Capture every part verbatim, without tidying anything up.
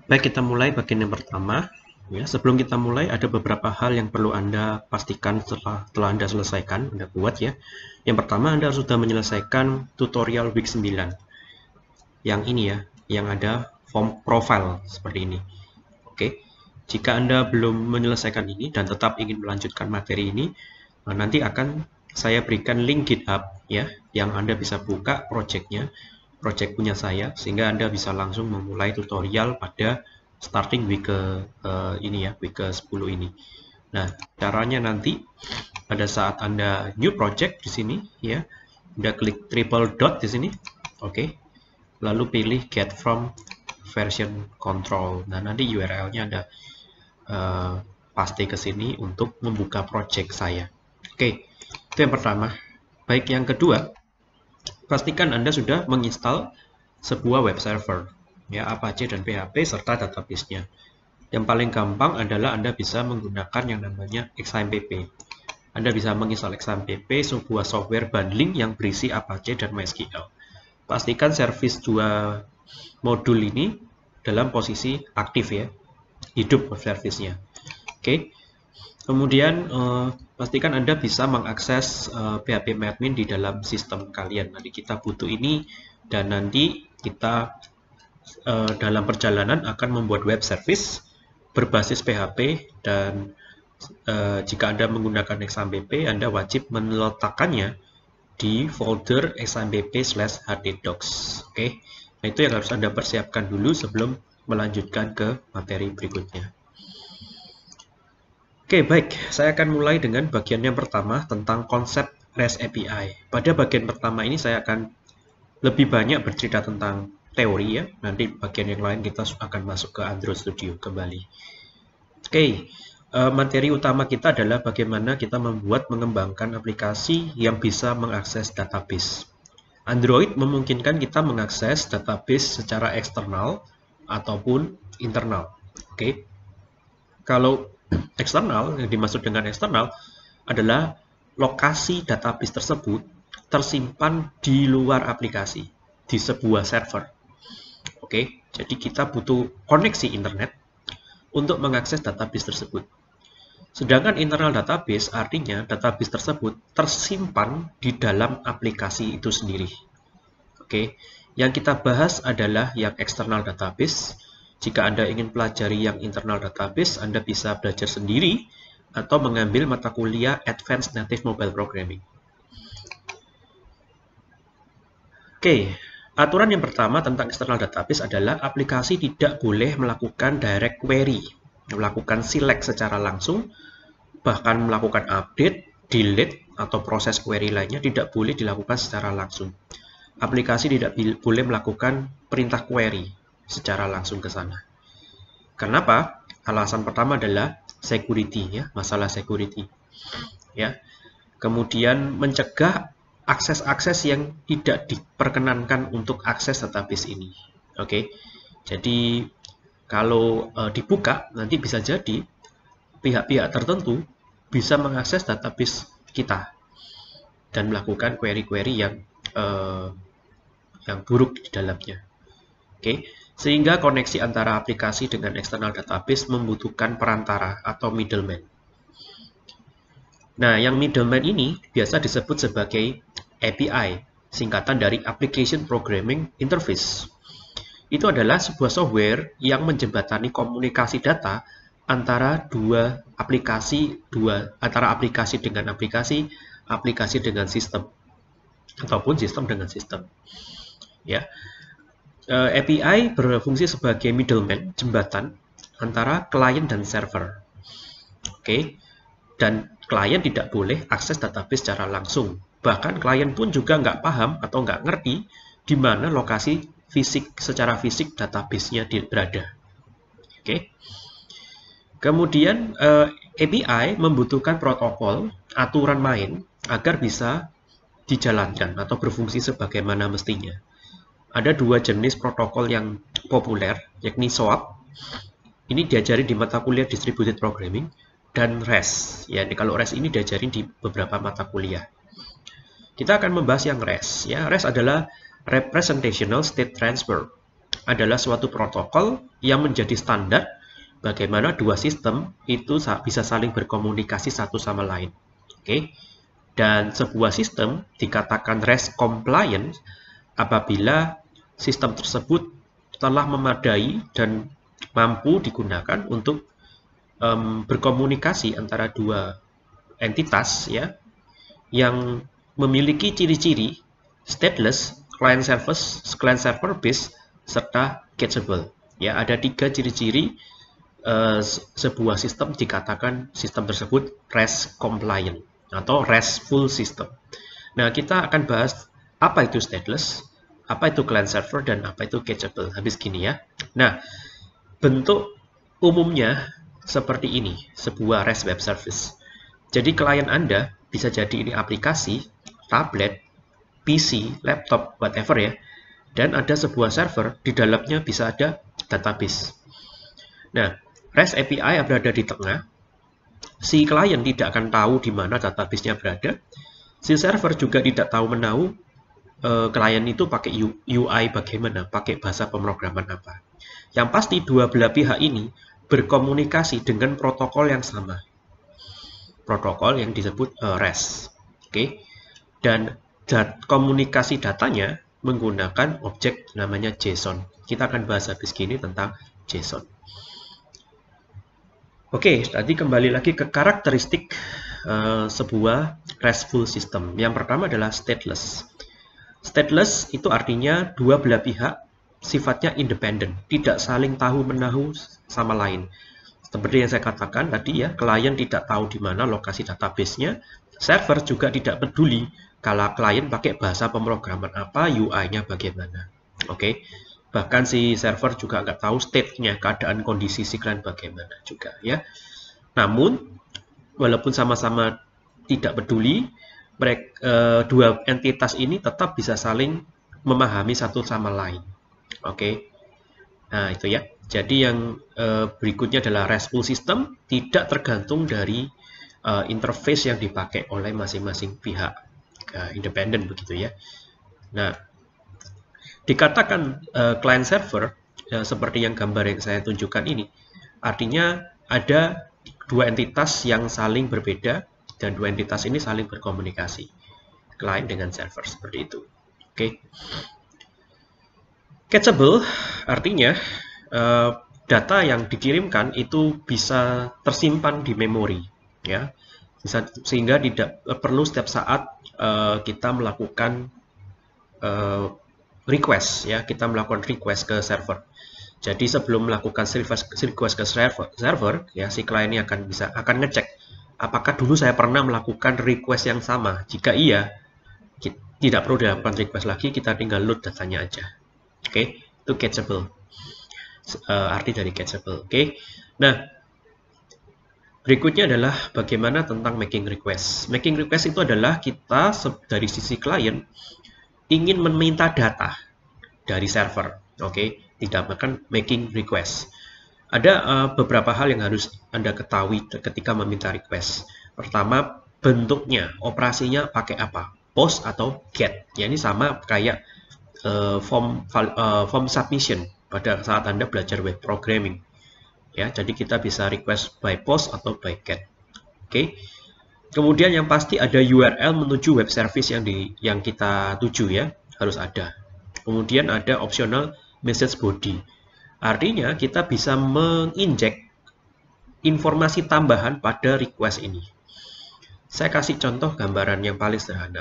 Baik, kita mulai bagian yang pertama. Ya, sebelum kita mulai, ada beberapa hal yang perlu Anda pastikan setelah, setelah Anda selesaikan, Anda buat ya. Yang pertama, Anda sudah menyelesaikan tutorial week sembilan. Yang ini ya, yang ada form profile seperti ini. Oke, jika Anda belum menyelesaikan ini dan tetap ingin melanjutkan materi ini, nanti akan saya berikan link GitHub ya, yang Anda bisa buka projectnya, project punya saya, sehingga Anda bisa langsung memulai tutorial pada starting week ke uh, ini ya, week ke sepuluh ini. Nah, caranya nanti pada saat Anda new project di sini ya, Anda klik triple dot di sini. Oke. Okay. Lalu pilih get from version control. Nah, nanti U R L-nya Anda uh, paste ke sini untuk membuka project saya. Oke. Okay. Itu yang pertama. Baik, yang kedua, pastikan Anda sudah menginstal sebuah web server, ya, Apache dan P H P serta database-nya. Yang paling gampang adalah Anda bisa menggunakan yang namanya X A M P P. Anda bisa menginstal X A M P P, sebuah software bundling yang berisi Apache dan MySQL. Pastikan service dua modul ini dalam posisi aktif ya, hidup service-nya. Oke. Kemudian eh, pastikan Anda bisa mengakses eh, P H P admin di dalam sistem kalian. Nanti kita butuh ini dan nanti kita eh, dalam perjalanan akan membuat web service berbasis P H P dan eh, jika Anda menggunakan X A M P P, Anda wajib meletakkannya di folder X A M P P slash hddocs. Oke, nah itu yang harus Anda persiapkan dulu sebelum melanjutkan ke materi berikutnya. Oke, baik. Saya akan mulai dengan bagian yang pertama tentang konsep REST A P I. Pada bagian pertama ini saya akan lebih banyak bercerita tentang teori ya. Nanti bagian yang lain kita akan masuk ke Android Studio kembali. Oke, materi utama kita adalah bagaimana kita membuat mengembangkan aplikasi yang bisa mengakses database. Android memungkinkan kita mengakses database secara eksternal ataupun internal. Oke, kalau eksternal, yang dimaksud dengan eksternal adalah lokasi database tersebut tersimpan di luar aplikasi, di sebuah server. Oke, jadi kita butuh koneksi internet untuk mengakses database tersebut. Sedangkan internal database artinya database tersebut tersimpan di dalam aplikasi itu sendiri. Oke, yang kita bahas adalah yang external database. Jika Anda ingin pelajari yang internal database, Anda bisa belajar sendiri atau mengambil mata kuliah Advanced Native Mobile Programming. Oke, aturan yang pertama tentang external database adalah aplikasi tidak boleh melakukan direct query, melakukan select secara langsung, bahkan melakukan update, delete, atau proses query lainnya tidak boleh dilakukan secara langsung. Aplikasi tidak boleh melakukan perintah query secara langsung ke sana. Kenapa? Alasan pertama adalah security ya, masalah security. Ya. Kemudian mencegah akses-akses yang tidak diperkenankan untuk akses database ini. Oke. Jadi kalau e, dibuka nanti bisa jadi pihak-pihak tertentu bisa mengakses database kita dan melakukan query-query yang e, yang buruk di dalamnya. Oke. Sehingga koneksi antara aplikasi dengan eksternal database membutuhkan perantara atau middleman. Nah, yang middleman ini biasa disebut sebagai A P I, singkatan dari Application Programming Interface. Itu adalah sebuah software yang menjembatani komunikasi data antara dua aplikasi, dua antara aplikasi dengan aplikasi, aplikasi dengan sistem, ataupun sistem dengan sistem. Ya. A P I berfungsi sebagai middleman, jembatan antara klien dan server. Oke, dan klien tidak boleh akses database secara langsung. Bahkan klien pun juga nggak paham atau nggak ngerti di mana lokasi fisik secara fisik database-nya berada. Oke. Kemudian A P I membutuhkan protokol, aturan main agar bisa dijalankan atau berfungsi sebagaimana mestinya. Ada dua jenis protokol yang populer, yakni SOAP. Ini diajari di mata kuliah Distributed Programming, dan REST. Ya, kalau REST ini diajarin di beberapa mata kuliah. Kita akan membahas yang REST. Ya, REST adalah Representational State Transfer. adalah suatu protokol yang menjadi standar bagaimana dua sistem itu bisa saling berkomunikasi satu sama lain. Oke. Dan sebuah sistem dikatakan REST compliant apabila sistem tersebut telah memadai dan mampu digunakan untuk um, berkomunikasi antara dua entitas ya yang memiliki ciri-ciri stateless, client server, client server based serta cacheable. Ya, ada tiga ciri-ciri uh, sebuah sistem dikatakan sistem tersebut REST compliant atau RESTful system. Nah, kita akan bahas apa itu stateless, apa itu client server, dan apa itu cacheable habis gini ya. Nah, bentuk umumnya seperti ini, sebuah REST web service. Jadi klien Anda bisa jadi ini aplikasi, tablet, P C, laptop, whatever ya. Dan ada sebuah server, di dalamnya bisa ada database. Nah, REST A P I yang berada di tengah, si klien tidak akan tahu di mana database-nya berada. Si server juga tidak tahu menahu eh, klien itu pakai U I bagaimana, pakai bahasa pemrograman apa. Yang pasti dua belah pihak ini berkomunikasi dengan protokol yang sama. Protokol yang disebut uh, REST. Oke. Okay? Dan dat komunikasi datanya menggunakan objek namanya JSON. Kita akan bahas habis gini tentang JSON. Oke, okay, tadi kembali lagi ke karakteristik uh, sebuah RESTful system. Yang pertama adalah stateless. Stateless itu artinya dua belah pihak sifatnya independen, tidak saling tahu-menahu sama lain. Seperti yang saya katakan tadi ya, klien tidak tahu di mana lokasi database-nya, server juga tidak peduli kalau klien pakai bahasa pemrograman apa, U I-nya bagaimana. Oke, okay? Bahkan si server juga nggak tahu state-nya, keadaan kondisi si klien bagaimana juga ya. Namun, walaupun sama-sama tidak peduli, mereka eh, dua entitas ini tetap bisa saling memahami satu sama lain. Oke, okay. Nah itu ya. Jadi yang uh, berikutnya adalah RESTful system, tidak tergantung dari uh, interface yang dipakai oleh masing-masing pihak, uh, independen begitu ya. Nah, dikatakan uh, client server uh, seperti yang gambar yang saya tunjukkan ini, artinya ada dua entitas yang saling berbeda dan dua entitas ini saling berkomunikasi, client dengan server seperti itu. Oke. Okay. Cacheable artinya uh, data yang dikirimkan itu bisa tersimpan di memori, ya, bisa, sehingga tidak uh, perlu setiap saat uh, kita melakukan uh, request, ya, kita melakukan request ke server. Jadi sebelum melakukan request, request ke server, server, ya, si klien ini akan bisa akan ngecek apakah dulu saya pernah melakukan request yang sama. Jika iya, kita, tidak perlu dilakukan request lagi, kita tinggal load datanya aja. Oke, okay, itu cacheable. Uh, arti dari cacheable. Oke, okay. Nah, berikutnya adalah bagaimana tentang making request. Making request itu adalah kita dari sisi klien ingin meminta data dari server. Oke, okay. Tidak makan making request. Ada uh, beberapa hal yang harus Anda ketahui ketika meminta request. Pertama, bentuknya, operasinya pakai apa? Post atau get. Ya, ini sama kayak Uh, form uh, form submission pada saat Anda belajar web programming, ya. Jadi kita bisa request by post atau by get. Oke. Okay. Kemudian yang pasti ada U R L menuju web service yang di yang kita tuju, ya, harus ada. Kemudian ada optional message body. Artinya kita bisa menginjek informasi tambahan pada request ini. Saya kasih contoh gambaran yang paling sederhana.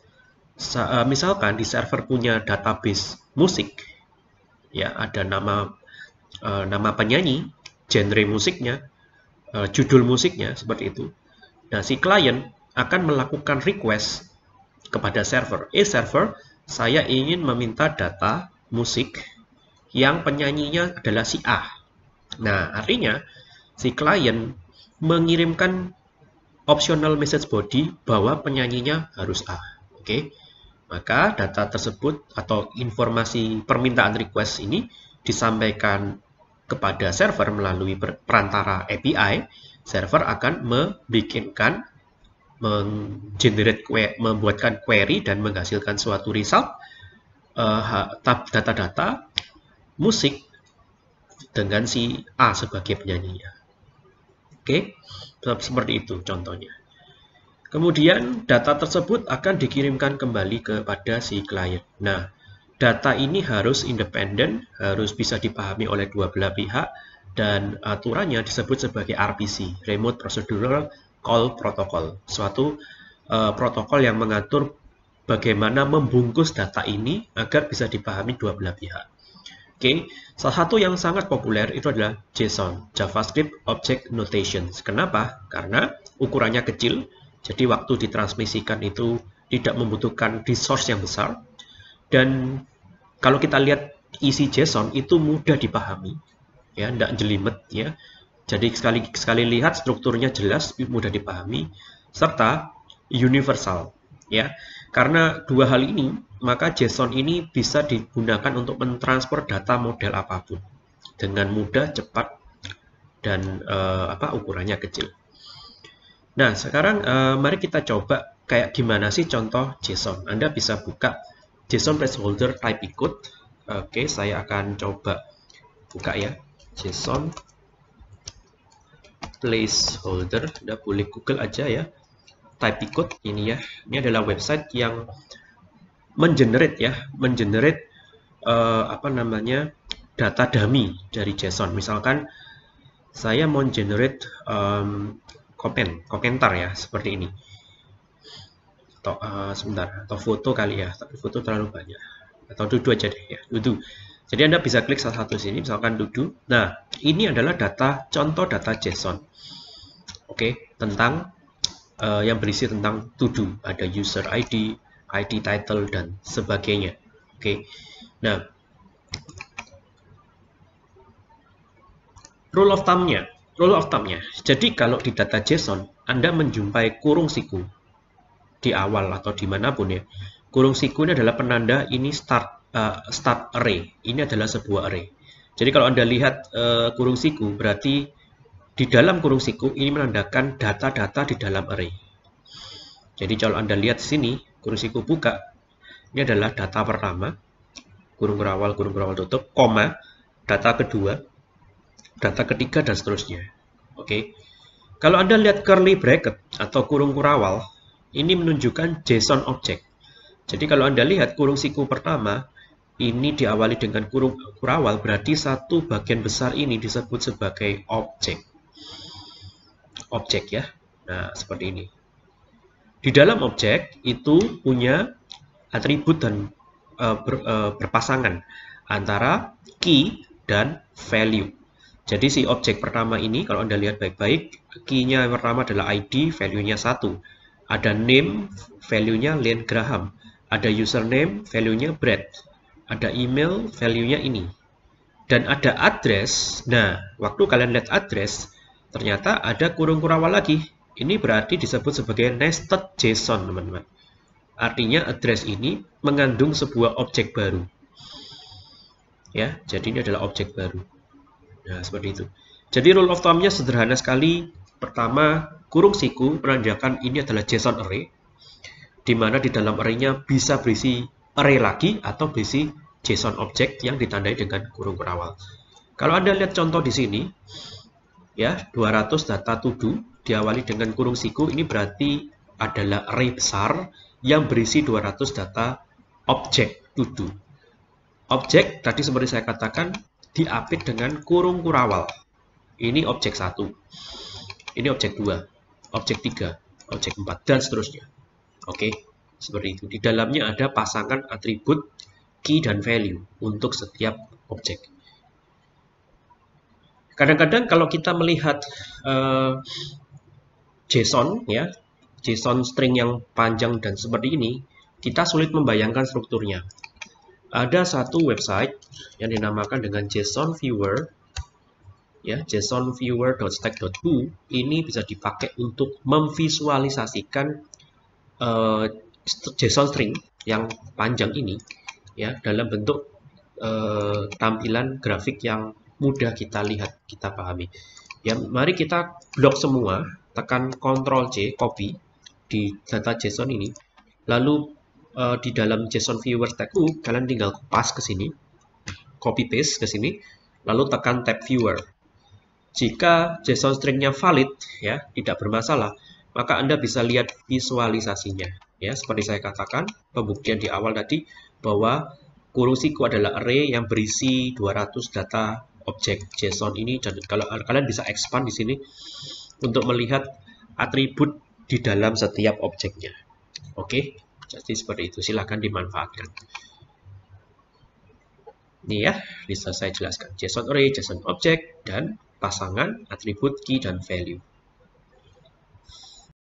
Misalkan di server punya database musik, ya, ada nama uh, nama penyanyi, genre musiknya, uh, judul musiknya, seperti itu. Nah, si klien akan melakukan request kepada server. Eh server, saya ingin meminta data musik yang penyanyinya adalah si A. Nah, artinya si klien mengirimkan optional message body bahwa penyanyinya harus A. Oke. Okay? Maka data tersebut atau informasi permintaan request ini disampaikan kepada server melalui perantara A P I. Server akan membikinkan, menggenerate, membuatkan query dan menghasilkan suatu result, data-data, uh, musik dengan si A sebagai penyanyinya. Oke, seperti itu contohnya. Kemudian data tersebut akan dikirimkan kembali kepada si klien. Nah, data ini harus independen, harus bisa dipahami oleh dua belah pihak, dan aturannya disebut sebagai R P C, Remote Procedural Call Protocol, suatu uh, protokol yang mengatur bagaimana membungkus data ini agar bisa dipahami dua belah pihak. Oke, salah satu yang sangat populer itu adalah JSON, JavaScript Object Notation. Kenapa? Karena ukurannya kecil, jadi waktu ditransmisikan itu tidak membutuhkan resource yang besar. Dan kalau kita lihat isi JSON itu mudah dipahami, ya, tidak jelimet, ya. Jadi sekali sekali lihat strukturnya jelas, mudah dipahami, serta universal, ya. Karena dua hal ini, maka JSON ini bisa digunakan untuk mentransfer data model apapun dengan mudah, cepat, dan uh, apa ukurannya kecil. Nah, sekarang uh, mari kita coba kayak gimana sih contoh JSON. Anda bisa buka JSON placeholder type ikut. Oke, saya akan coba buka ya. JSON placeholder. Anda boleh Google aja ya. Type ikut ini ya. Ini adalah website yang mengenerate ya, mengenerate uh, apa namanya data dummy dari JSON. Misalkan saya mau generate um, komen, komentar ya, seperti ini. Atau uh, sebentar, atau foto kali ya, tapi foto terlalu banyak. Atau dudu aja deh ya, dudu. Jadi Anda bisa klik salah satu sini, misalkan dudu. Nah, ini adalah data, contoh data JSON. Oke, tentang uh, yang berisi tentang to do. Ada user I D, I D title, dan sebagainya. Oke, nah, rule of thumb-nya. Rule of thumb-nya. Jadi kalau di data JSON, Anda menjumpai kurung siku di awal atau dimanapun ya. Kurung siku ini adalah penanda ini start uh, start array. Ini adalah sebuah array. Jadi kalau Anda lihat uh, kurung siku, berarti di dalam kurung siku ini menandakan data-data di dalam array. Jadi kalau Anda lihat di sini, kurung siku buka, ini adalah data pertama, kurung kurawal, kurung kurawal tutup, koma, data kedua, data ketiga, dan seterusnya. Oke, kalau Anda lihat curly bracket atau kurung kurawal, ini menunjukkan JSON object. Jadi kalau Anda lihat kurung siku pertama, ini diawali dengan kurung kurawal, berarti satu bagian besar ini disebut sebagai objek. Objek ya. Nah, seperti ini. Di dalam objek itu punya atribut dan uh, ber, uh, berpasangan antara key dan value. Jadi si objek pertama ini, kalau Anda lihat baik-baik, key-nya yang pertama adalah I D, value-nya satu. Ada name, value-nya Len Graham. Ada username, value-nya Brad. Ada email, value-nya ini. Dan ada address. Nah, waktu kalian lihat address, ternyata ada kurung kurawal lagi. Ini berarti disebut sebagai nested JSON, teman-teman. Artinya address ini mengandung sebuah objek baru. Ya, jadi ini adalah objek baru. Nah, seperti itu. Jadi rule of thumb-nya sederhana sekali. Pertama, kurung siku menandakan ini adalah JSON array, di mana di dalam array-nya bisa berisi array lagi atau berisi JSON object yang ditandai dengan kurung kurawal. Kalau Anda lihat contoh di sini, ya, dua ratus data to do diawali dengan kurung siku, ini berarti adalah array besar yang berisi dua ratus data object to do. Objek tadi seperti saya katakan diapit dengan kurung kurawal. Ini objek satu. Ini objek dua, objek tiga, objek empat, dan seterusnya. Oke, seperti itu. Di dalamnya ada pasangan atribut key dan value untuk setiap objek. Kadang-kadang kalau kita melihat uh, JSON, ya, JSON string yang panjang dan seperti ini, kita sulit membayangkan strukturnya. Ada satu website yang dinamakan dengan JSON Viewer, ya, JSON Viewer dot stack dot hu. Ini bisa dipakai untuk memvisualisasikan uh, JSON string yang panjang ini, ya, dalam bentuk uh, tampilan grafik yang mudah kita lihat, kita pahami. Ya, mari kita blok semua, tekan control C, copy di data JSON ini, lalu Uh, di dalam JSON Viewer tag U, kalian tinggal kupas ke sini. copy paste ke sini, lalu tekan tab viewer. Jika JSON stringnya valid, ya, tidak bermasalah, maka Anda bisa lihat visualisasinya. Ya, seperti saya katakan, pembuktian di awal tadi, bahwa kurung siku adalah array yang berisi dua ratus data objek JSON ini, dan kalau kalian bisa expand di sini untuk melihat atribut di dalam setiap objeknya. Oke, jadi seperti itu, silahkan dimanfaatkan. Ini ya, bisa saya jelaskan JSON array, JSON object, dan pasangan atribut key dan value.